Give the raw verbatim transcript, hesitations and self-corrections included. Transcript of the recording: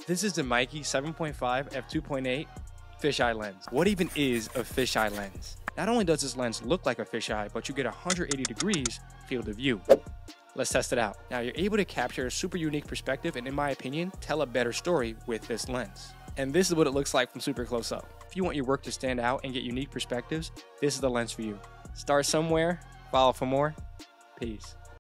This is the MEIKE seven point five f two point eight fisheye lens. What even is a fisheye lens? Not only does this lens look like a fisheye, but you get a one hundred eighty degrees field of view. Let's test it out. Now you're able to capture a super unique perspective and, in my opinion, tell a better story with this lens. And this is what it looks like from super close up. If you want your work to stand out and get unique perspectives, this is the lens for you. Start somewhere, follow for more. Peace.